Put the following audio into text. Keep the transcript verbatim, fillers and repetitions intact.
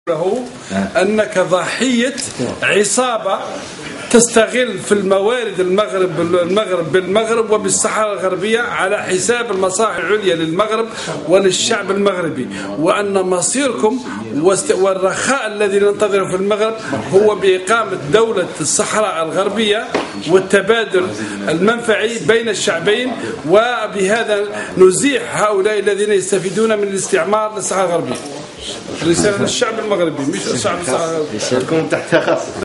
له أنك ضحية عصابة تستغل في الموارد المغرب المغرب بالمغرب وبالصحراء الغربية على حساب المصالح العليا للمغرب وللشعب المغربي، وأن مصيركم والرخاء الذي ننتظره في المغرب هو بإقامة دولة الصحراء الغربية والتبادل المنفعي بين الشعبين، وبهذا نزيح هؤلاء الذين يستفيدون من الاستعمار للصحراء الغربية. رسالة للشعب المغربي مش الشعب الصحراوي.